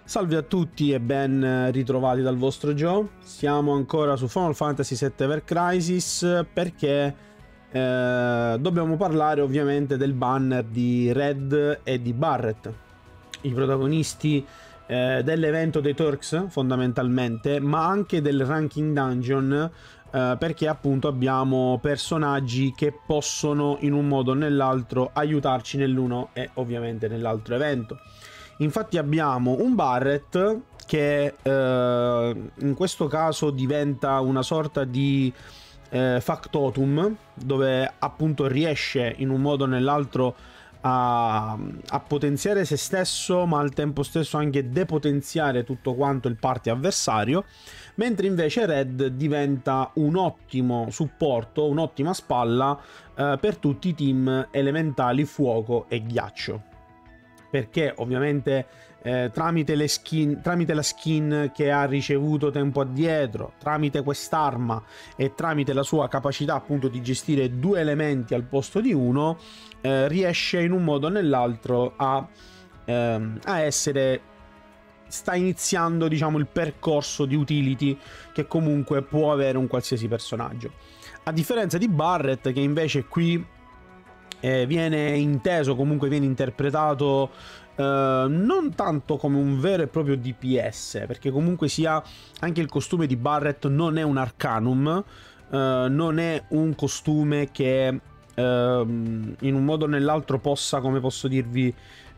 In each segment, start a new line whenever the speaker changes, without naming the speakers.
Salve a tutti e ben ritrovati dal vostro Joe. Siamo ancora su Final Fantasy VII Ever Crisis perché dobbiamo parlare ovviamente del banner di Red e di Barret, i protagonisti dell'evento dei Turks fondamentalmente, ma anche del Ranking Dungeon, perché appunto abbiamo personaggi che possono in un modo o nell'altro aiutarci nell'uno e ovviamente nell'altro evento. Infatti abbiamo un Barret che in questo caso diventa una sorta di factotum, dove appunto riesce in un modo o nell'altro a potenziare se stesso, ma al tempo stesso anche depotenziare tutto quanto il party avversario, mentre invece Red diventa un ottimo supporto, un'ottima spalla per tutti i team elementali fuoco e ghiaccio, perché ovviamente tramite la skin che ha ricevuto tempo addietro, tramite quest'arma e tramite la sua capacità appunto di gestire due elementi al posto di uno, riesce in un modo o nell'altro a essere, sta iniziando diciamo il percorso di utility che comunque può avere un qualsiasi personaggio, a differenza di Barret, che invece qui viene inteso, comunque viene interpretato non tanto come un vero e proprio DPS, perché comunque sia anche il costume di Barret non è un Arcanum, non è un costume che in un modo o nell'altro possa, come posso dirvi,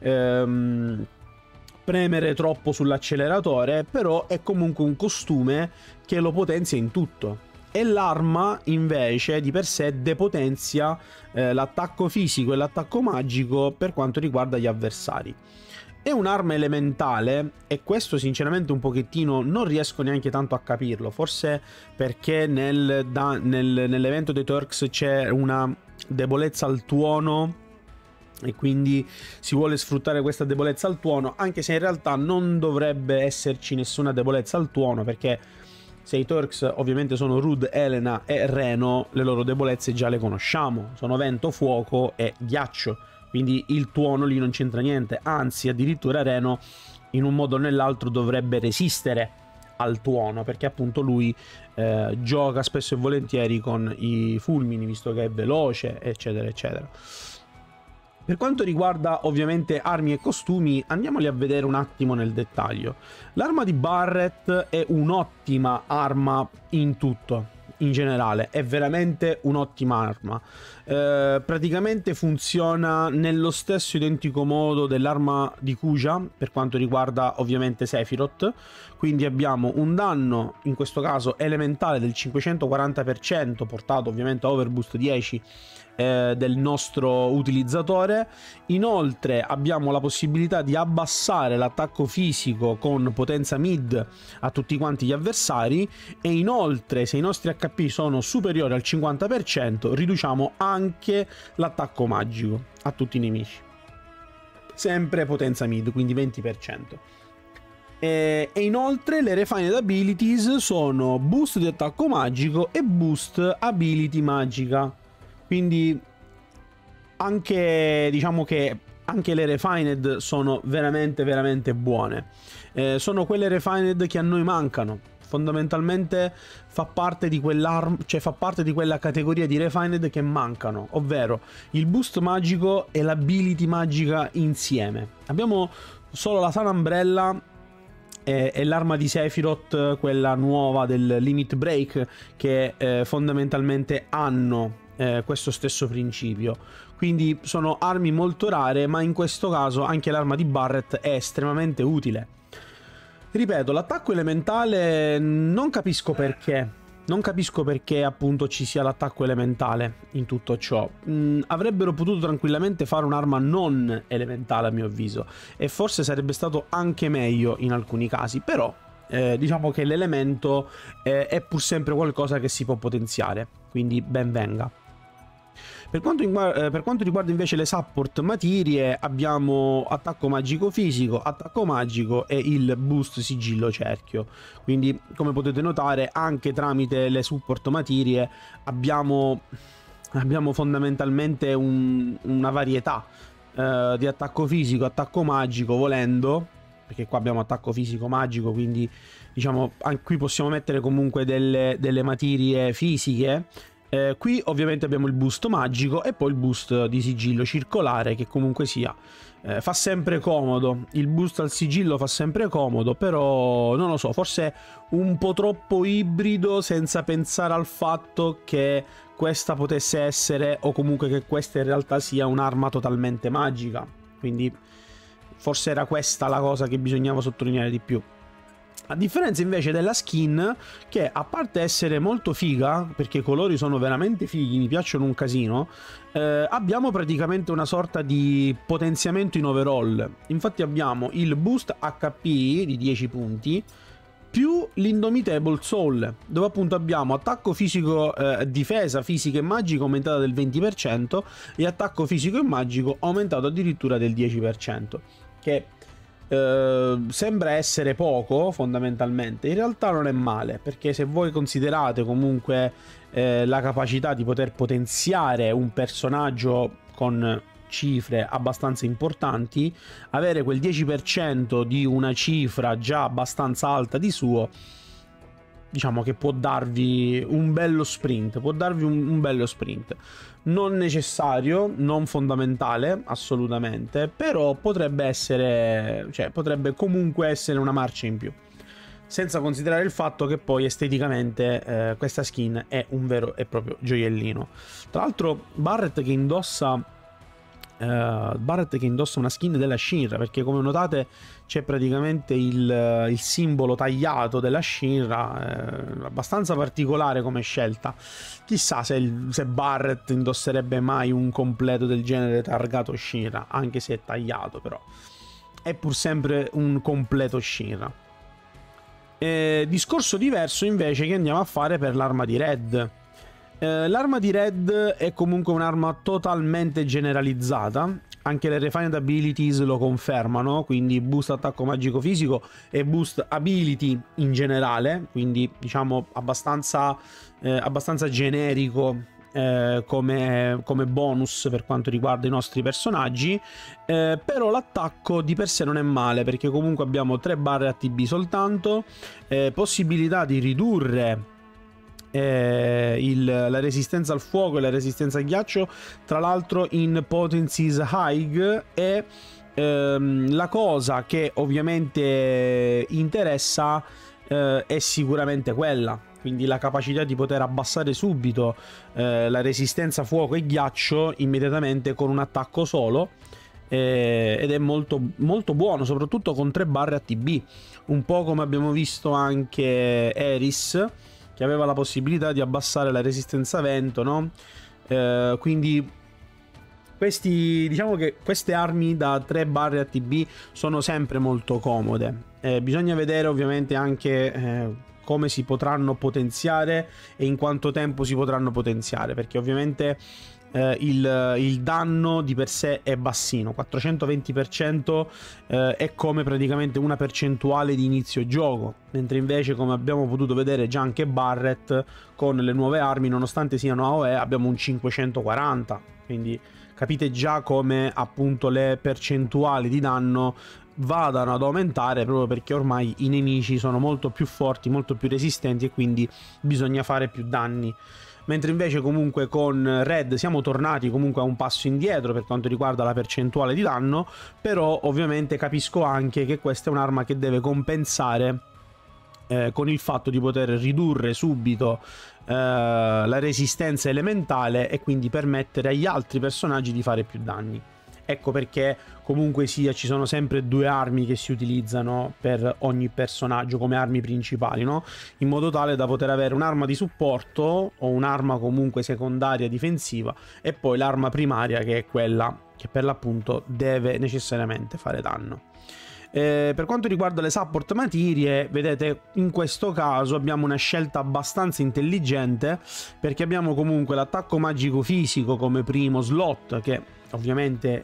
premere troppo sull'acceleratore, però è comunque un costume che lo potenzia in tutto. E l'arma invece di per sé depotenzia l'attacco fisico e l'attacco magico per quanto riguarda gli avversari. È un'arma elementale e questo sinceramente un pochettino non riesco neanche tanto a capirlo, forse perché nell'evento dei Turks c'è una debolezza al tuono e quindi si vuole sfruttare questa debolezza al tuono, anche se in realtà non dovrebbe esserci nessuna debolezza al tuono, perché se i Turks ovviamente sono Rude, Elena e Reno, le loro debolezze già le conosciamo, sono vento, fuoco e ghiaccio, quindi il tuono lì non c'entra niente, anzi addirittura Reno in un modo o nell'altro dovrebbe resistere al tuono, perché appunto lui gioca spesso e volentieri con i fulmini, visto che è veloce, eccetera eccetera. Per quanto riguarda ovviamente armi e costumi, andiamoli a vedere un attimo nel dettaglio. L'arma di Barret è un'ottima arma in tutto, in generale, è veramente un'ottima arma. Praticamente funziona nello stesso identico modo dell'arma di Kuja, per quanto riguarda ovviamente Sephiroth, quindi abbiamo un danno, in questo caso elementale, del 540%, portato ovviamente a overboost 10 del nostro utilizzatore. Inoltre abbiamo la possibilità di abbassare l'attacco fisico con potenza mid a tutti quanti gli avversari, e inoltre se i nostri HP sono superiori al 50% riduciamo anche l'attacco magico a tutti i nemici, sempre potenza mid, quindi 20%. E inoltre le refined abilities sono boost di attacco magico e boost ability magica, quindi anche diciamo che anche le refined sono veramente veramente buone. Sono quelle refined che a noi mancano, fondamentalmente fa parte di quell'arma, cioè fa parte di quella categoria di refined che mancano, ovvero il boost magico e l'ability magica insieme. Abbiamo solo la Sun Umbrella e l'arma di Sephiroth, quella nuova del Limit Break, che fondamentalmente hanno questo stesso principio, quindi sono armi molto rare, ma in questo caso anche l'arma di Barret è estremamente utile. Ripeto, l'attacco elementale non capisco perché appunto ci sia l'attacco elementale in tutto ciò. Avrebbero potuto tranquillamente fare un'arma non elementale a mio avviso, e forse sarebbe stato anche meglio in alcuni casi, però diciamo che l'elemento è pur sempre qualcosa che si può potenziare, quindi ben venga. Per quanto riguarda invece le support materie, abbiamo attacco magico fisico, attacco magico e il boost sigillo cerchio. Quindi, come potete notare, anche tramite le support materie abbiamo fondamentalmente una varietà di attacco fisico, attacco magico, volendo, perché qua abbiamo attacco fisico magico, quindi diciamo anche qui possiamo mettere comunque delle materie fisiche. Qui ovviamente abbiamo il boost magico e poi il boost di sigillo circolare, che comunque sia fa sempre comodo. Il boost al sigillo fa sempre comodo, però non lo so, forse un po' troppo ibrido, senza pensare al fatto che questa potesse essere, o comunque che questa in realtà sia un'arma totalmente magica. Quindi forse era questa la cosa che bisognava sottolineare di più. A differenza invece della skin, che a parte essere molto figa, perché i colori sono veramente fighi, mi piacciono un casino, abbiamo praticamente una sorta di potenziamento in overall. Infatti abbiamo il boost HP di 10 punti, più l'Indomitable Soul, dove appunto abbiamo attacco fisico, difesa fisica e magico aumentata del 20% e attacco fisico e magico aumentato addirittura del 10%, che sembra essere poco fondamentalmente, in realtà non è male, perché se voi considerate comunque la capacità di poter potenziare un personaggio con cifre abbastanza importanti, avere quel 10% di una cifra già abbastanza alta di suo, diciamo che può darvi un bello sprint, può darvi un bello sprint. Non necessario, non fondamentale, assolutamente, però potrebbe essere, cioè potrebbe comunque essere una marcia in più. Senza considerare il fatto che poi esteticamente questa skin è un vero e proprio gioiellino. Tra l'altro Barret che indossa una skin della Shinra, perché come notate c'è praticamente il simbolo tagliato della Shinra, abbastanza particolare come scelta. Chissà se Barret indosserebbe mai un completo del genere targato Shinra, anche se è tagliato, però è pur sempre un completo Shinra. Discorso diverso invece che andiamo a fare per l'arma di Red. L'arma di Red è comunque un'arma totalmente generalizzata, anche le refined abilities lo confermano, quindi boost attacco magico fisico e boost ability in generale, quindi diciamo abbastanza generico come bonus per quanto riguarda i nostri personaggi, però l'attacco di per sé non è male, perché comunque abbiamo 3 barre ATB soltanto, possibilità di ridurre la resistenza al fuoco e la resistenza al ghiaccio, tra l'altro in potencies high, e la cosa che ovviamente interessa è sicuramente quella, quindi la capacità di poter abbassare subito la resistenza fuoco e ghiaccio immediatamente con un attacco solo, ed è molto, molto buono, soprattutto con 3 barre ATB, un po' come abbiamo visto anche Eris, che aveva la possibilità di abbassare la resistenza vento, no? Quindi diciamo che queste armi da 3 barre ATB sono sempre molto comode. Bisogna vedere ovviamente anche come si potranno potenziare e in quanto tempo si potranno potenziare, perché ovviamente il danno di per sé è bassino, 420% è come praticamente una percentuale di inizio gioco, mentre invece, come abbiamo potuto vedere già anche Barret con le nuove armi, nonostante siano AOE, abbiamo un 540, quindi capite già come appunto le percentuali di danno vadano ad aumentare, proprio perché ormai i nemici sono molto più forti, molto più resistenti, e quindi bisogna fare più danni. Mentre invece comunque con Red siamo tornati comunque a un passo indietro per quanto riguarda la percentuale di danno, però ovviamente capisco anche che questa è un'arma che deve compensare con il fatto di poter ridurre subito la resistenza elementale e quindi permettere agli altri personaggi di fare più danni. Ecco perché comunque sia ci sono sempre 2 armi che si utilizzano per ogni personaggio come armi principali, no? In modo tale da poter avere un'arma di supporto o un'arma comunque secondaria difensiva e poi l'arma primaria, che è quella che per l'appunto deve necessariamente fare danno. Per quanto riguarda le support materie, vedete, in questo caso abbiamo una scelta abbastanza intelligente, perché abbiamo comunque l'attacco magico fisico come primo slot, che ovviamente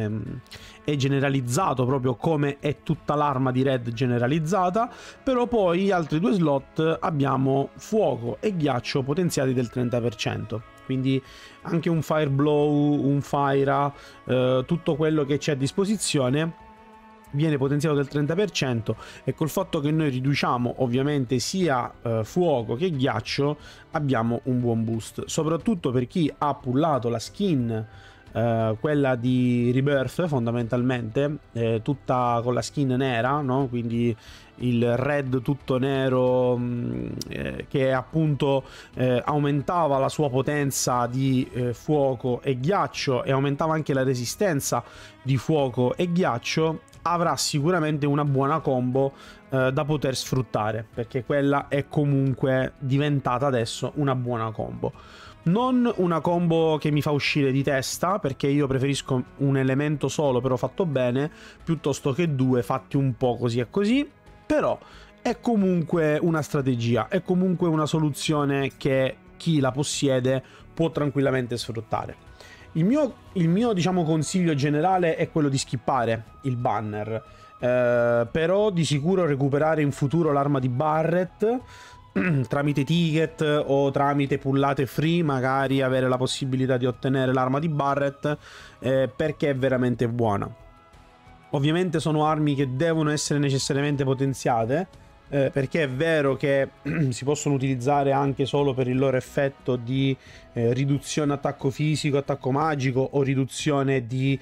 è generalizzato proprio come è tutta l'arma di Red generalizzata, però poi gli altri 2 slot abbiamo fuoco e ghiaccio potenziati del 30%. Quindi anche un Fire Blow, un Fire, tutto quello che c'è a disposizione viene potenziato del 30% e col fatto che noi riduciamo ovviamente sia fuoco che ghiaccio abbiamo un buon boost, soprattutto per chi ha pullato la skin quella di Rebirth fondamentalmente, tutta con la skin nera, no? Quindi il red tutto nero che appunto aumentava la sua potenza di fuoco e ghiaccio e aumentava anche la resistenza di fuoco e ghiaccio, avrà sicuramente una buona combo da poter sfruttare, perché quella è comunque diventata adesso una buona combo. Non una combo che mi fa uscire di testa, perché io preferisco un elemento solo però fatto bene, piuttosto che due fatti un po' così e così, però è comunque una strategia, è comunque una soluzione che chi la possiede può tranquillamente sfruttare. Il mio diciamo consiglio generale è quello di skippare il banner, però di sicuro recuperare in futuro l'arma di Barret tramite ticket o tramite pullate free, magari avere la possibilità di ottenere l'arma di Barret, perché è veramente buona. Ovviamente sono armi che devono essere necessariamente potenziate, perché è vero che si possono utilizzare anche solo per il loro effetto di riduzione attacco fisico, attacco magico o riduzione di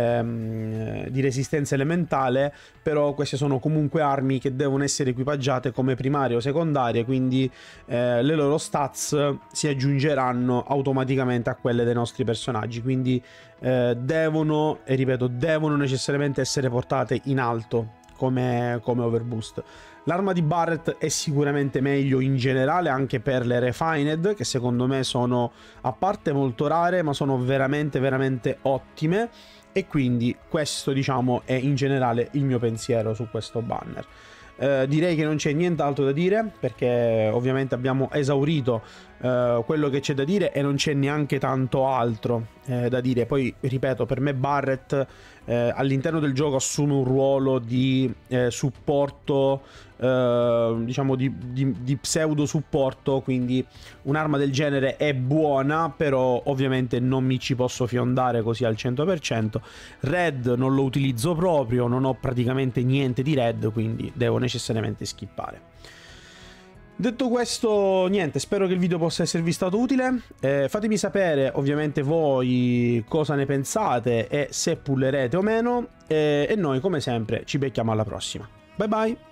resistenza elementale, però queste sono comunque armi che devono essere equipaggiate come primarie o secondarie, quindi le loro stats si aggiungeranno automaticamente a quelle dei nostri personaggi, quindi devono, e ripeto, devono necessariamente essere portate in alto come overboost. L'arma di Barret è sicuramente meglio in generale anche per le Refined, che secondo me sono a parte molto rare, ma sono veramente veramente ottime, e quindi questo diciamo è in generale il mio pensiero su questo banner. Direi che non c'è nient'altro da dire, perché ovviamente abbiamo esaurito quello che c'è da dire e non c'è neanche tanto altro da dire. Poi ripeto, per me Barret all'interno del gioco assume un ruolo di supporto, diciamo di pseudo supporto, quindi un'arma del genere è buona, però ovviamente non mi ci posso fiondare così al 100%. Red non lo utilizzo proprio, non ho praticamente niente di red, quindi devo necessariamente skippare. Detto questo, niente, spero che il video possa esservi stato utile. Fatemi sapere ovviamente voi cosa ne pensate e se pullerete o meno, e noi come sempre ci becchiamo alla prossima. Bye bye!